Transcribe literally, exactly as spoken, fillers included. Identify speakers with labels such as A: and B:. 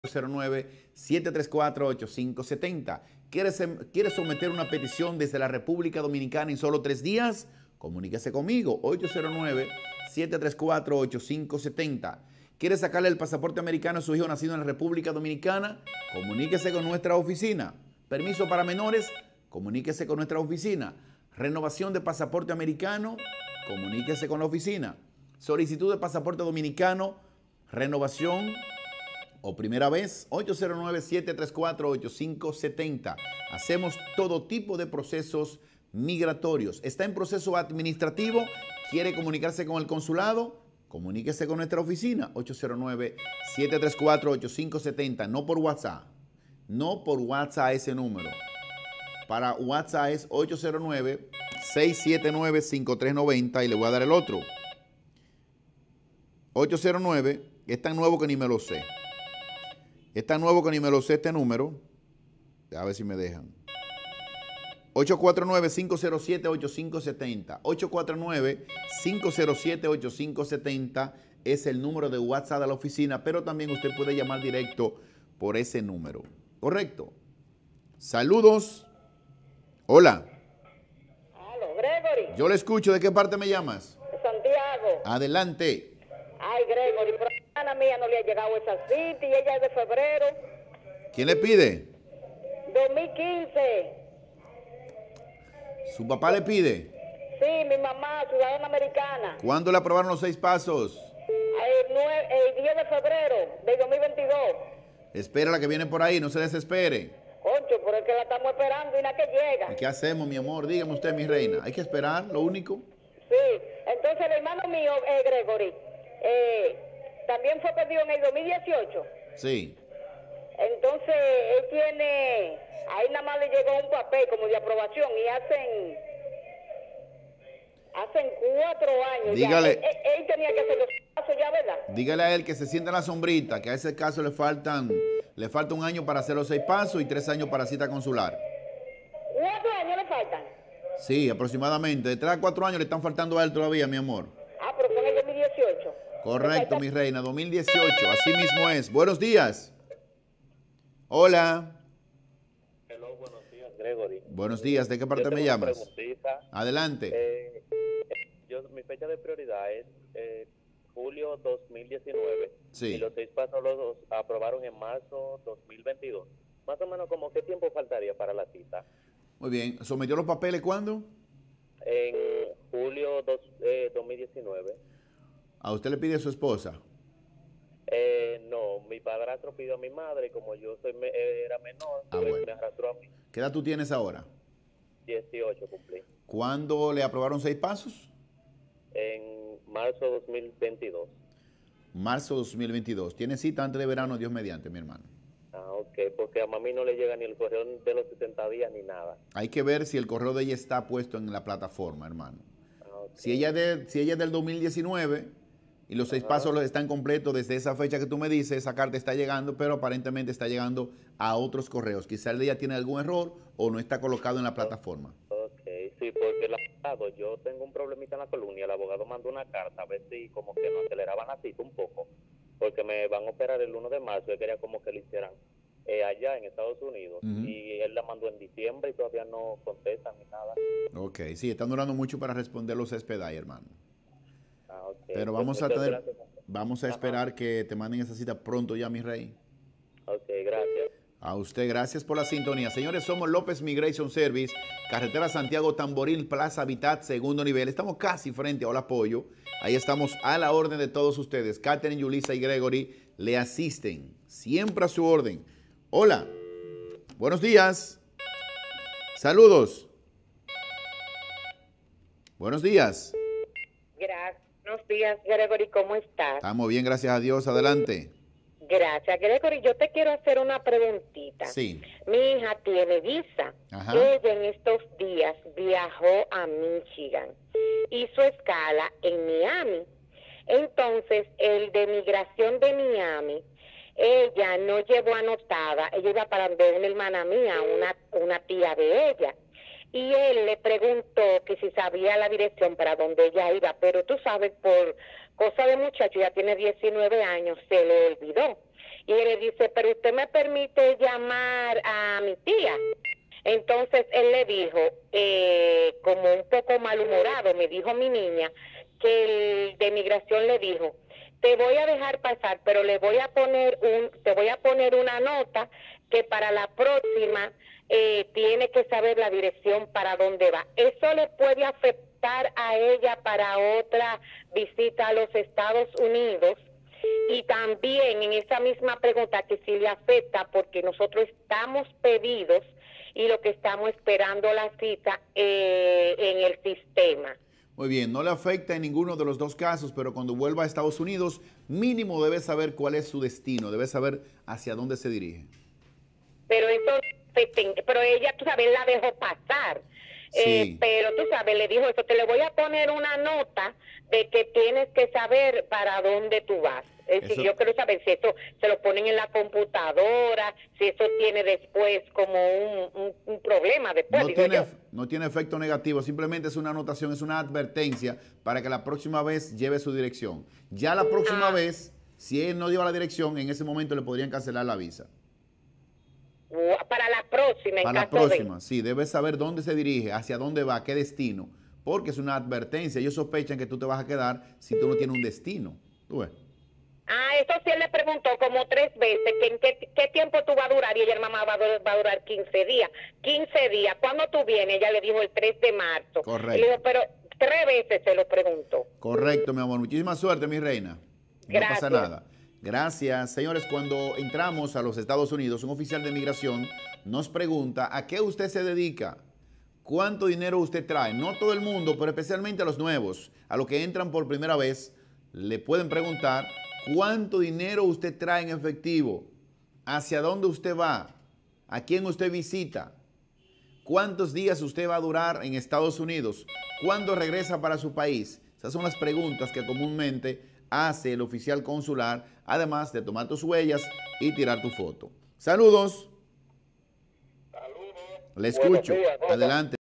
A: cero nueve, siete tres cuatro, ocho cinco siete cero. ¿Quieres, ¿Quieres someter una petición desde la República Dominicana en solo tres días? Comuníquese conmigo, ocho cero nueve, siete tres cuatro, ocho cinco siete cero. ¿Quieres sacarle el pasaporte americano a su hijo nacido en la República Dominicana? Comuníquese con nuestra oficina. Permiso para menores, comuníquese con nuestra oficina. Renovación de pasaporte americano, comuníquese con la oficina. Solicitud de pasaporte dominicano, renovación o primera vez, ocho cero nueve, siete tres cuatro, ocho cinco siete cero. Hacemos todo tipo de procesos migratorios. ¿Está en proceso administrativo? ¿Quiere comunicarse con el consulado? Comuníquese con nuestra oficina, ocho cero nueve, siete tres cuatro, ocho cinco siete cero. No por WhatsApp. No por WhatsApp ese número. Para WhatsApp es ocho cero nueve, seis siete nueve, cinco tres nueve cero y le voy a dar el otro. ocho cero nueve, es tan nuevo que ni me lo sé. Es tan nuevo que ni me lo sé este número. A ver si me dejan. ocho cuatro nueve, cinco cero siete, ocho cinco siete cero. ocho cuatro nueve, cinco cero siete, ocho cinco siete cero es el número de WhatsApp de la oficina, pero también usted puede llamar directo por ese número. ¿Correcto? Saludos. Hola.
B: Aló, Gregory.
A: Yo le escucho. ¿De qué parte me llamas?
B: Santiago.
A: Adelante.
B: Ay, Gregory, pero a la mía no le ha llegado esa cita y ella es de febrero.
A: ¿Quién le pide?
B: dos mil quince.
A: ¿Su papá le pide?
B: Sí, mi mamá, ciudadana americana.
A: ¿Cuándo le aprobaron los seis pasos?
B: El, nueve, el diez de febrero del dos mil veintidós.
A: Espera la que viene por ahí, no se desespere.
B: Concho, pero es que la estamos esperando y nada que llega.
A: ¿Y qué hacemos, mi amor? Dígame usted, mi reina. Hay que esperar, lo único.
B: Sí, entonces el hermano mío, eh, Gregory, eh, también fue perdido en el dos mil dieciocho.
A: Sí.
B: Entonces él tiene, ahí nada más le llegó un papel como de aprobación y hacen, hacen cuatro años.
A: Dígale.
B: Ya. Él, él, él tenía que hacer los pasos ya, ¿verdad?
A: Dígale a él que se sienta en la sombrita, que a ese caso le faltan, le falta un año para hacer los seis pasos y tres años para cita consular.
B: ¿Cuatro años le faltan?
A: Sí, aproximadamente. De tres a cuatro años le están faltando a él todavía, mi amor.
B: Ah, pero fue en el dos mil dieciocho.
A: Correcto, mi reina, dos mil dieciocho, así mismo es. Buenos días. Hola.
C: Hello, buenos días, Gregory.
A: Buenos días, ¿de qué parte me llamas? Adelante.
C: Eh, yo, mi fecha de prioridad es eh, julio dos mil diecinueve.
A: Sí.
C: Y los seis pasos los aprobaron en marzo dos mil veintidós. Más o menos, ¿como qué tiempo faltaría para la cita?
A: Muy bien. ¿Sometió los papeles cuándo?
C: En julio dos, eh, dos mil diecinueve.
A: ¿A usted le pide a su esposa?
C: Eh, no, mi padrastro pidió a mi madre y como yo soy me, era menor,
A: Ah,
C: pues
A: bueno.
C: me arrastró a mí.
A: ¿Qué edad tú tienes ahora?
C: dieciocho cumplí.
A: ¿Cuándo le aprobaron seis pasos?
C: En marzo dos mil veintidós.
A: Marzo dos mil veintidós. ¿Tiene cita antes de verano, Dios mediante, mi hermano?
C: Ah, ok, porque a mami no le llega ni el correo de los setenta días ni nada.
A: Hay que ver si el correo de ella está puesto en la plataforma, hermano.
C: Ah, okay.
A: Si ella, de, si ella es del dos mil diecinueve y los seis
C: Ajá.
A: pasos los están completos desde esa fecha que tú me dices, esa carta está llegando, pero aparentemente está llegando a otros correos. Quizá el de ella tiene algún error o no está colocado en la plataforma.
C: Ok, sí, porque el abogado, yo tengo un problemita en la columna, el abogado mandó una carta a ver si como que nos aceleraban la cita un poco, porque me van a operar el uno de marzo, él quería como que lo hicieran eh, allá en Estados Unidos,
A: Uh-huh.
C: y él la mandó en diciembre y todavía no contestan ni nada.
A: Ok, sí, están durando mucho para responder los expedai, hermano.
C: Ah, ok.
A: Pero
C: Pues
A: vamos a
C: muchas
A: tener,
C: gracias.
A: vamos a
C: Ajá.
A: esperar que te manden esa cita pronto ya, mi rey.
C: Ok, gracias.
A: A usted, gracias por la sintonía. Señores, somos López Migration Service, carretera Santiago Tamboril, Plaza Habitat, segundo nivel. Estamos casi frente a Hola Pollo. Ahí estamos a la orden de todos ustedes. Catherine, Yulisa y Gregory le asisten, siempre a su orden. Hola, buenos días. Saludos. Buenos días.
B: Gracias. Buenos días, Gregory, ¿cómo estás?
A: Estamos bien, gracias a Dios. Adelante.
B: Gracias, Gregory. Yo te quiero hacer una preguntita.
A: Sí.
B: Mi hija tiene visa.
A: Ajá.
B: Ella en estos días viajó a Michigan. Hizo escala en Miami. Entonces, el de migración de Miami, ella no llevó anotada. Ella iba para donde una hermana mía, una, una tía de ella. Y él le preguntó que si sabía la dirección para donde ella iba, pero tú sabes, por cosa de muchacho, ya tiene diecinueve años, se le olvidó. Y él le dice, pero usted me permite llamar a mi tía. Entonces él le dijo, eh, como un poco malhumorado, me dijo mi niña, que el de migración le dijo, te voy a dejar pasar, pero le voy a poner un, te voy a poner una nota que para la próxima eh, tiene que saber la dirección para dónde va. Eso le puede afectar a ella para otra visita a los Estados Unidos. Y también en esa misma pregunta que sí le afecta, porque nosotros estamos pedidos y lo que estamos esperando la cita eh, en el sistema.
A: Muy bien, no le afecta en ninguno de los dos casos, pero cuando vuelva a Estados Unidos, mínimo debe saber cuál es su destino, debe saber hacia dónde se dirige.
B: Pero eso, pero ella, tú sabes, la dejó pasar.
A: Sí.
B: Eh, pero tú sabes, le dijo eso, te le voy a poner una nota de que tienes que saber para dónde tú vas. Es decir,
A: Eso-
B: yo quiero saber si eso se lo ponen en la computadora, si eso tiene después como un, un, un problema después,
A: No
B: digo
A: tiene,
B: yo.
A: no tiene efecto negativo, simplemente es una anotación, es una advertencia para que la próxima vez lleve su dirección. Ya la próxima
B: Ah.
A: vez, si él no lleva la dirección, en ese momento le podrían cancelar la visa.
B: Ua- Para la próxima, en
A: Para la
B: caso de-
A: próxima, sí, debes saber dónde se dirige, hacia dónde va, qué destino, porque es una advertencia. Ellos sospechan que tú te vas a quedar si tú no tienes un destino. ¿Tú ves?
B: Ah, eso sí él le preguntó como tres veces que en qué, qué tiempo tú vas a durar y ella, mamá, va a, dur- va a durar quince días. quince días, ¿cuándo tú vienes? Ella le dijo el tres de marzo.
A: Correcto.
B: Y le dijo, pero tres veces se lo preguntó.
A: Correcto, mi amor. Muchísima suerte, mi reina. No pasa
B: Gracias.
A: nada. Gracias. Señores, cuando entramos a los Estados Unidos, un oficial de migración nos pregunta a qué usted se dedica, cuánto dinero usted trae. No todo el mundo, pero especialmente a los nuevos, a los que entran por primera vez, le pueden preguntar cuánto dinero usted trae en efectivo, hacia dónde usted va, a quién usted visita, cuántos días usted va a durar en Estados Unidos, cuándo regresa para su país. Esas son las preguntas que comúnmente hace el oficial consular, además de tomar tus huellas y tirar tu foto. Saludos.
C: Saludos.
A: Le escucho.
C: Buenos días, Rosa.
A: Adelante.